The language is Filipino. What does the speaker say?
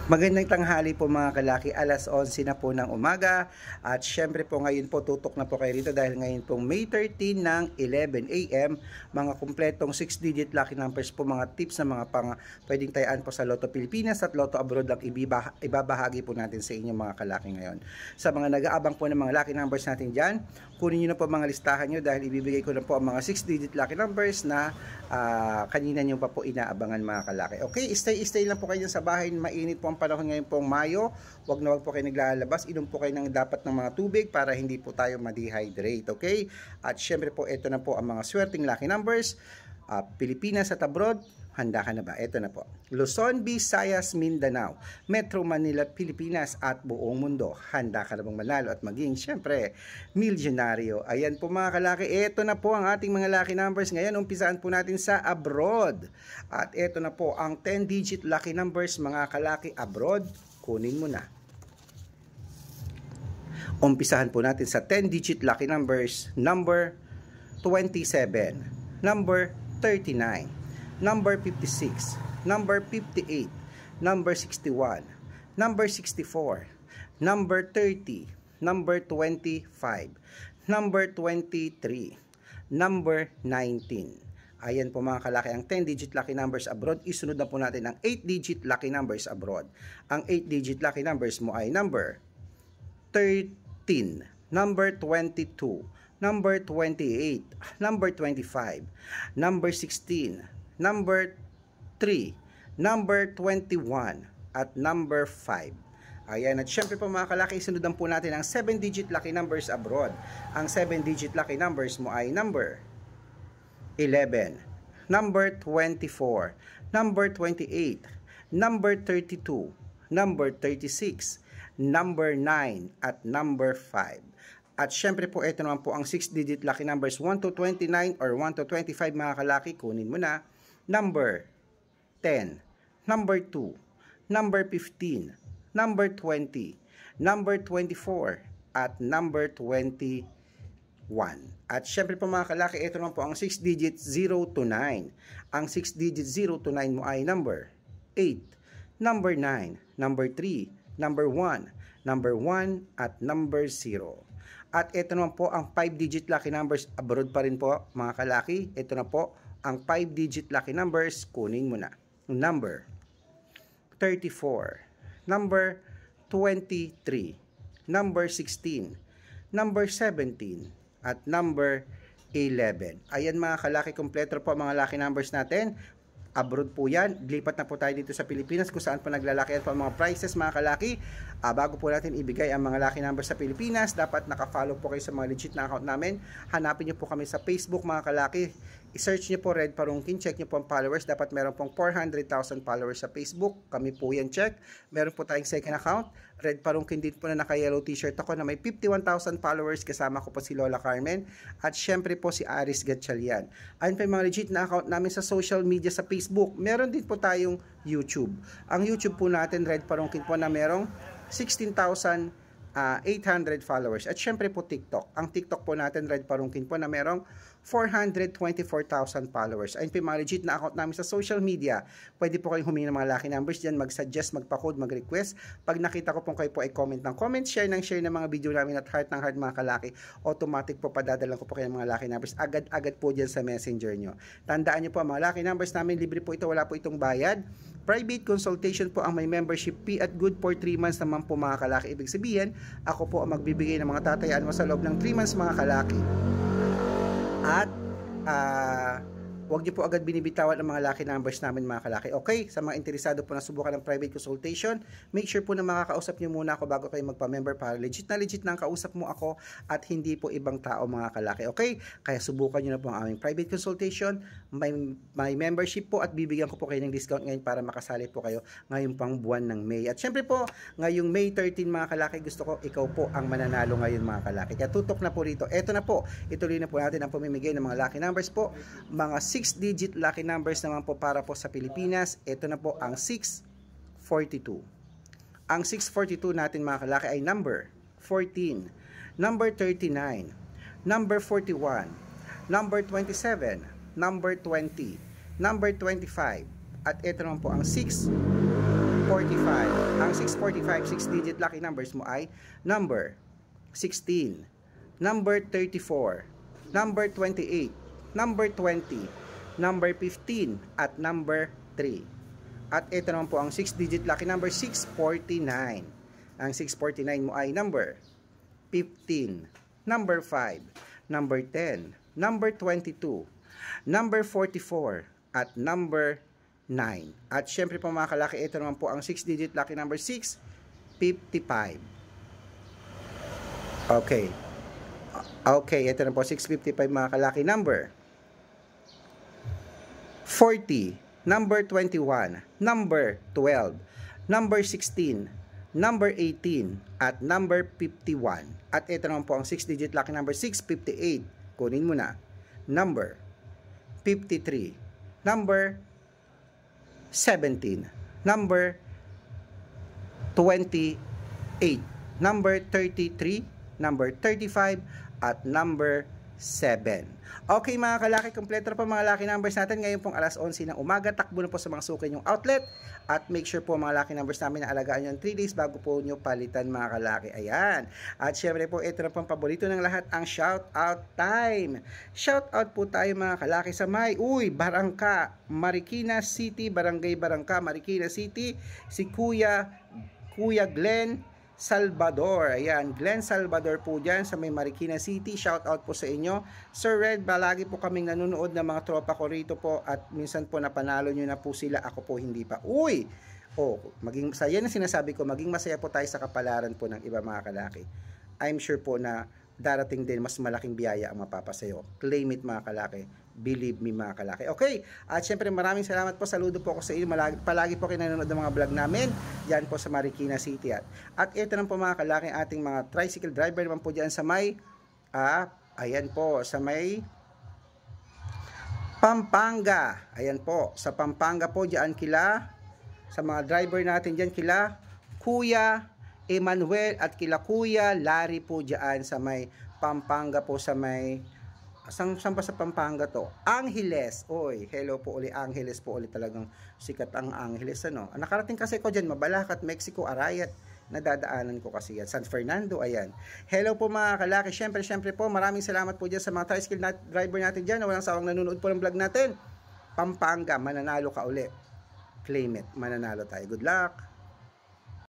Magandang tanghali po mga kalaki, alas 11 na po ng umaga at syempre po ngayon po tutok na po kayo rito dahil ngayon pong May 13 ng 11 AM, mga kumpletong 6-digit lucky numbers po, mga tips na mga pwedeng tayaan po sa Lotto Pilipinas at Lotto Abroad lang ibabahagi po natin sa inyo mga kalaki ngayon. Sa mga nag-aabang po ng mga lucky numbers natin dyan, kunin nyo na po mga listahan nyo dahil ibibigay ko na po ang mga 6-digit lucky numbers na kanina nyo pa po inaabangan mga kalaki. Okay, stay lang po kayo sa bahay, mainit po ang panahon ngayon pong Mayo. Wag na wag po kayo naglalabas, inom po kayo ng dapat ng mga tubig para hindi po tayo ma-dehydrate, okay? At syempre po, ito na po ang mga swerteng lucky numbers. Pilipinas at abroad, handa ka na ba? Ito na po. Luzon, Visayas, Mindanao, Metro Manila, Pilipinas at buong mundo. Handa ka na bang manalo at maging, syempre, milyonaryo? Ayan po mga kalaki, ito na po ang ating mga lucky numbers. Ngayon, umpisaan po natin sa abroad. At ito na po ang 10-digit lucky numbers mga kalaki abroad. Kunin mo na. Umpisahan po natin sa 10-digit lucky numbers. Number 27, number 39, number 56, number 58, number 61, number 64, number 30, number 25, number 23, number 19. Ayan po mga kalaki ang 10-digit lucky numbers abroad. Isunod na po natin ang 8-digit lucky numbers abroad. Ang 8-digit lucky numbers mo ay number 13, number 22, number 28, number 25, number 16, number 3, number 21, at number 5. Ayan, at syempre po mga kalaki, sundan po natin ang 7-digit lucky numbers abroad. Ang 7-digit lucky numbers mo ay number 11, number 24, number 28, number 32, number 36, number 9, at number 5. At syempre po, ito naman po ang 6-digit lucky numbers 1 to 29 or 1 to 25 mga kalaki. Kunin mo na. Number 10, number 2, number 15, number 20, number 24, at number 21. At syempre po mga kalaki, ito naman po ang 6-digit 0 to 9. Ang 6-digit 0 to 9 mo ay number 8, number 9, number 3, number 1, number 1, at number 0. At ito naman po ang 5-digit lucky numbers abroad pa rin po mga kalaki. Ito na po ang 5-digit lucky numbers. Kunin mo na. Number 34, number 23, number 16, number 17, at number 11. Ayan mga kalaki, kompleto po mga lucky numbers natin. Abroad po yan. Lipat na po tayo dito sa Pilipinas kung saan po naglalakihan po ang mga prices mga kalaki. Bago po natin ibigay ang mga lucky numbers sa Pilipinas, dapat nakafollow po kayo sa mga legit na account namin. Hanapin nyo po kami sa Facebook mga kalaki. I-search nyo po Red Parungkin, check nyo po ang followers. Dapat meron pong 400,000 followers sa Facebook. Kami po yan check. Meron po tayong second account, Red Parungkin din po na naka-yellow t-shirt ako na may 51,000 followers. Kasama ko po si Lola Carmen. At syempre po si Aris Gatchalian. Ayun po yung mga legit na account namin sa social media sa Facebook. Meron din po tayong YouTube. Ang YouTube po natin, Red Parungkin po, na merong 16,800 followers. At syempre po TikTok. Ang TikTok po natin, Red Parungkin po, na merong 424,000 followers. Ayun po yung mga legit na account namin sa social media. Pwede po kayong humingi ng mga lucky numbers dyan, mag-suggest, magpa-code, mag-request. Pag nakita ko po kayo po ay comment ng comment, share ng mga video namin at heart ng heart mga kalaki, automatic po padadalan ko po kayo ng mga lucky numbers agad-agad po dyan sa messenger nyo. Tandaan nyo po, ang mga lucky numbers namin, libre po ito, wala po itong bayad. Private consultation po ang may membership fee at good for 3 months naman po mga kalaki. Ibig sabihin, ako po ang magbibigay ng mga tatayaan mo sa loob ng 3 months mga kalaki. At huwag niyo po agad binibitawan ang mga lucky numbers namin mga kalaki. Okay, sa mga interesado po na subukan ng private consultation, make sure po na makakausap niyo muna ako bago kayo magpa-member para legit na ang kausap mo ako at hindi po ibang tao mga kalaki. Okay, kaya subukan niyo na po ang aming private consultation. May membership po at bibigyan ko po kayo ng discount ngayon para makasali po kayo ngayong pang buwan ng May. At syempre po, ngayong May 13 mga kalaki, gusto ko ikaw po ang mananalo ngayon mga kalaki. Kaya tutok na po rito. Eto na po, ituloy na po natin ang pamimigay ng mga lucky numbers po. Mga 6-digit lucky numbers naman po para po sa Pilipinas. Ito na po ang 642. Ang 642 natin mga kalaki ay number 14, number 39, number 41, number 27, number 20, number 25, at ito naman po ang 6 645. Ang 645, 6-digit lucky numbers mo ay number 16, number 34, number 28, number 20, number 15, at number 3. At ito naman po ang 6-digit lucky number 649. Ang 649 mo ay number 15, number 5, number 10, number 22, number 44, at number 9. At syempre po mga kalaki, ito naman po ang 6-digit lucky number 655. Okay. Okay, ito na po 655 mga kalaki number 40, number 21, number 12, number 16, number 18, at number 51. At ito naman po ang 6-digit lucky number 658. Kunin mo na. Number 53, number 17, number 28, number 33, number 35, at number 7. Okay mga kalaki, kompleto na po mga lucky numbers natin. Ngayon pong alas 11 ng umaga, takbo na po sa mga suki yung outlet. At make sure po mga lucky numbers namin na alagaan nyo 3 days bago po nyo palitan mga kalaki. Ayan. At syempre po, ito na pong paborito ng lahat, ang shout out time. Shout out po tayo mga kalaki sa may, Barangka, Marikina City, Barangay Barangka, Marikina City, si Kuya Glenn Salvador. Ayan, Glenn Salvador po dyan sa may Marikina City. Shout out po sa inyo. Sir Red, balagi po kaming nanonood ng mga tropa ko rito po at minsan po napanalo nyo na po sila. Ako po hindi pa. Maging masaya na sinasabi ko, maging masaya po tayo sa kapalaran po ng iba mga kalaki. I'm sure po na darating din mas malaking biyaya ang mapapasayo. Claim it mga kalaki. Believe me mga kalaki. Okay, at syempre maraming salamat po. Saludo po ako sa inyo. Palagi po kayo nanonood ng mga vlog namin. Yan po sa Marikina City. At ito naman po mga kalaki, ating mga tricycle driver naman po dyan sa may ayan po, sa may Pampanga. Ayan po, sa Pampanga po dyan kila, sa mga driver natin dyan kila Kuya Emmanuel at kila Kuya Larry po dyan sa may Pampanga po, sa may saan pa sa Pampanga to? Angeles. Hello po uli, Angeles po uli, talagang sikat ang Angeles Nakarating kasi ko diyan, Mabalacat, Mexico, Arayat. Nadadaanan ko kasi yan. San Fernando, ayan. Hello po mga kalaki. Syempre po, maraming salamat po diyan sa mga tricycle driver natin diyan na walang sawang nanonood po ng vlog natin. Pampanga, mananalo ka uli. Claim it, mananalo tayo. Good luck.